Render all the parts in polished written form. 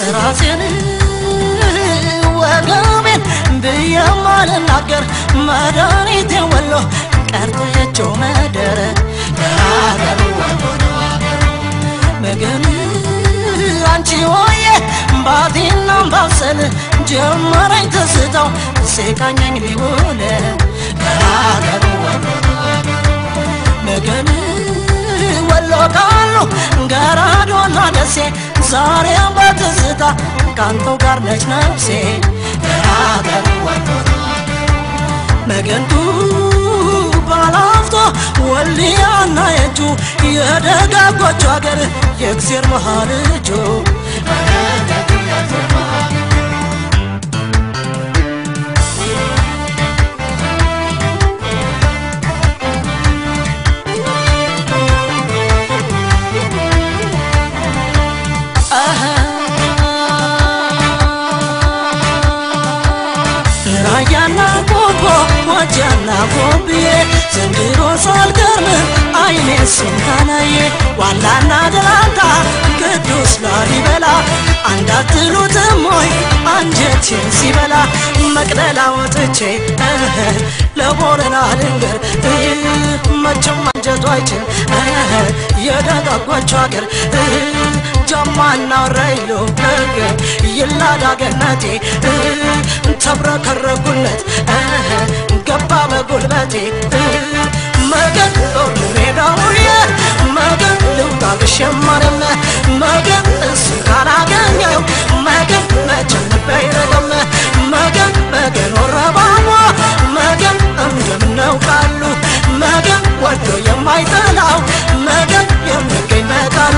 ራሴን ወገቤን ብየማል ናገር መድኃኒቴ ወሎ ቀርቶየቸው መደረ አገሩ መገን አንቺ ሆዬ ባቲና ባሰል ጀመረኝ ተስታው ሲቃኘኝ ሊውል አገሩ መገን ወሎ ካሉ ገራዶና ደሴ ዛሬ በትዝታ ካንተው ጋር ነች ነፍሴ አገሩ መገንቱ ባላፍቶ ወልያና የጁ የደጋጎቹ አገር የእግዚአብሔር መሃልጆ ወጃና ጎብዬ ዘንድሮ ሳልገርም አይኔ ስንታናዬ ዋላና ደላንታ ቅዱስ ላሊበላ አንዳትሉትም ወይ አንጀቴን ሲበላ መቅደላ ወጥቼ ለቦረና ልንገር መቼም አንጀቱ አይችል የደጋጎቹ አገር ጀማና ረይሎ ነገር ይላዳ ገነቴ ተብረከረኩለት ገባ በጉልበቴ መገን ሜዳውዬ መገን ልውጣ ብሸማረም መገን እሱ ካላገኘው መገን መቼም ልቤ አይረገም መገን መገን ወረባሞ መገን እንደምነው ቃሉ መገን ወዶ የማይጠላው መገን የሚገኝ መቃሉ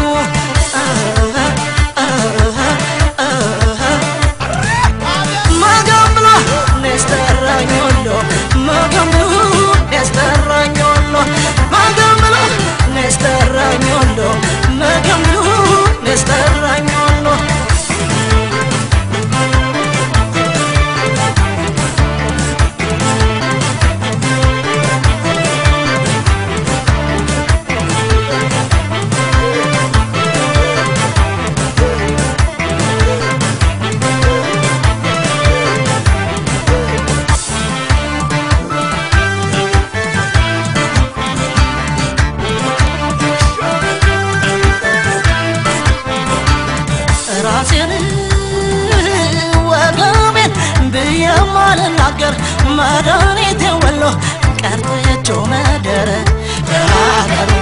መድኃኒቴ ወሎ ቀርቶየቸው መደረ አገሩ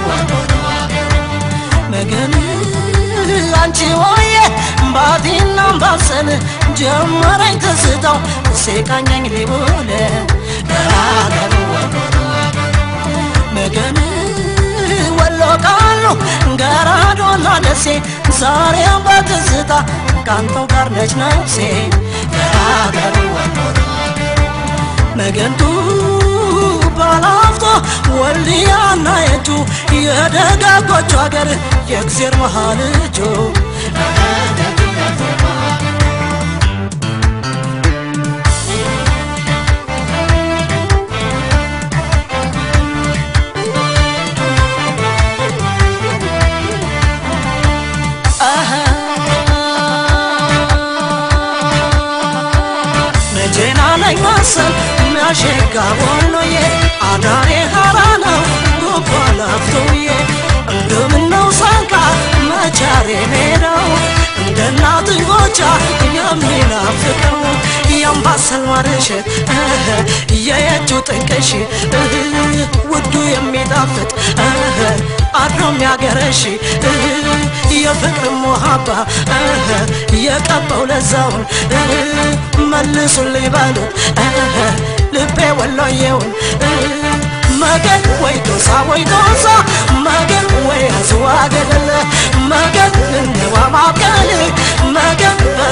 መገን አንቺ ሆዬ ባቲና ባሰል ጀመረኝ ተስታው ሲቃኘኝ ሊውል አገሩ መገን ወሎ ካሉ ገራዶና ደሴ ዛሬ በትዝታ ካንተው ጋር ነች ነፍሴ አገሩ መገንቱ ባላፍቶ ወልያና የጁ የደጋጎቹ አገር የእግዚአብሔር መሃልጆ መጀና ላይ ማሰል ናሸጋ ወሎዬ አዳሬ ሀራናው ጎባላፍቶዬ እንደምነው ሳንካ መቻሬ ሜዳው እንደናት ጎቻ የሚናፍቀው ያምባሰል ማርሸት የየጁ ጥንቅሽ ውዱ የሚጣፍጥ አድሮም ያገረሽ የፍቅር ሙሃባ የቀባው ለዛውን መልሱልኝ በሉት ልቤ ወሎዬውን መገን ወይ ዶሳ መገን ወይ አዝዋ ገደለ መገን እንዋ ማብቀል መገን